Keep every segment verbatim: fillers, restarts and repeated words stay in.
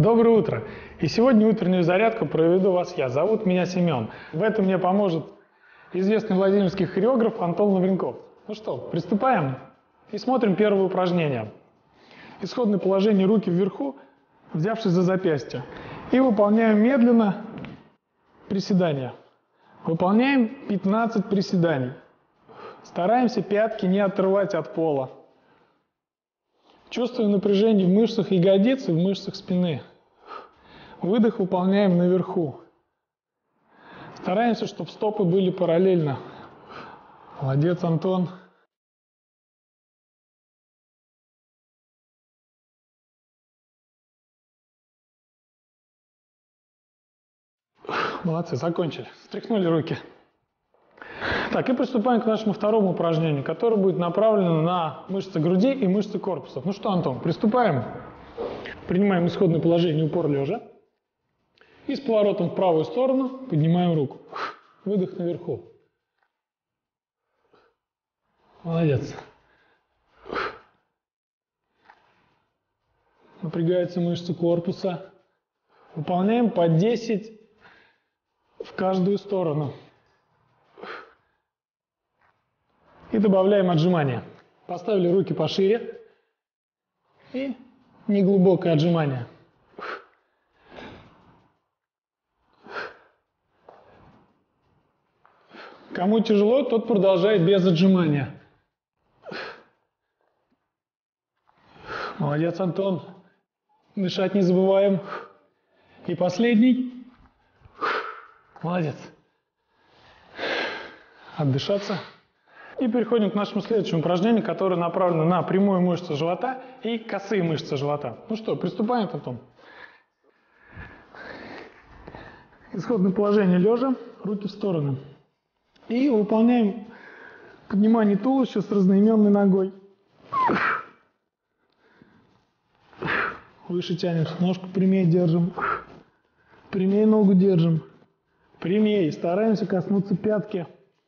Доброе утро! И сегодня утреннюю зарядку проведу вас я. Зовут меня Семен. В этом мне поможет известный владимирский хореограф Антон Лавренков. Ну что, приступаем и смотрим первое упражнение. Исходное положение: руки вверху, взявшись за запястье. И выполняем медленно приседания. Выполняем пятнадцать приседаний. Стараемся пятки не отрывать от пола. Чувствуем напряжение в мышцах ягодиц и в мышцах спины. Выдох выполняем наверху. Стараемся, чтобы стопы были параллельно. Молодец, Антон. Молодцы, закончили. Встряхнули руки. Так, и приступаем к нашему второму упражнению, которое будет направлено на мышцы груди и мышцы корпуса. Ну что, Антон, приступаем. Принимаем исходное положение, упор лежа. И с поворотом в правую сторону поднимаем руку. Выдох наверху. Молодец. Напрягаются мышцы корпуса. Выполняем по десять в каждую сторону. И добавляем отжимания. Поставили руки пошире. И неглубокое отжимание. Кому тяжело, тот продолжает без отжимания. Молодец, Антон. Дышать не забываем. И последний. Молодец. Отдышаться. И переходим к нашему следующему упражнению, которое направлено на прямую мышцу живота и косые мышцы живота. Ну что, приступаем, Антон. Исходное положение лежа, руки в стороны. И выполняем поднимание туловища с разноименной ногой. Выше тянемся, ножку прямее держим. Прямее ногу держим. Прямее. Стараемся коснуться пятки.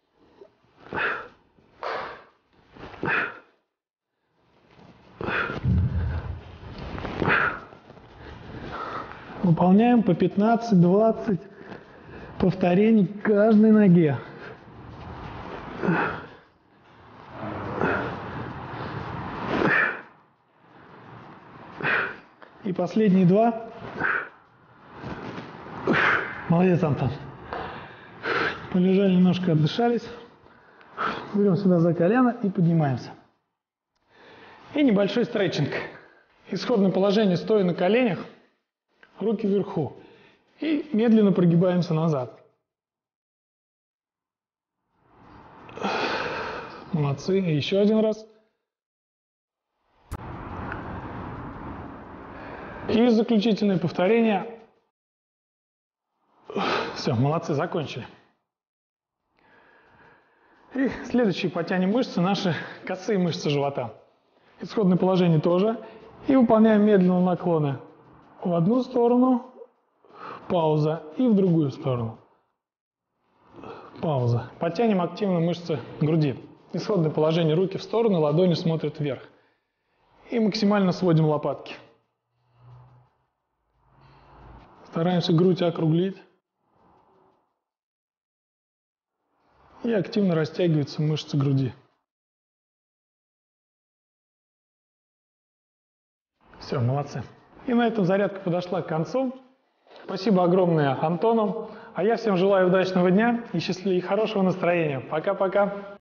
Выполняем по пятнадцать-двадцать повторений каждой ноге. И последние два. Молодец, Антон. Полежали немножко, отдышались. Берем сюда за колено и поднимаемся. И небольшой стретчинг. Исходное положение: стоя на коленях, руки вверху. И медленно прогибаемся назад. Молодцы. И еще один раз. И заключительное повторение. Все, молодцы, закончили. И следующие потянем мышцы, наши косые мышцы живота. Исходное положение тоже. И выполняем медленные наклоны в одну сторону, пауза, и в другую сторону. Пауза. Подтянем активно мышцы груди. Исходное положение: руки в сторону, ладони смотрят вверх. И максимально сводим лопатки. Стараемся грудь округлить. И активно растягиваются мышцы груди. Все, молодцы. И на этом зарядка подошла к концу. Спасибо огромное Антону. А я всем желаю удачного дня и счастливого и хорошего настроения. Пока-пока.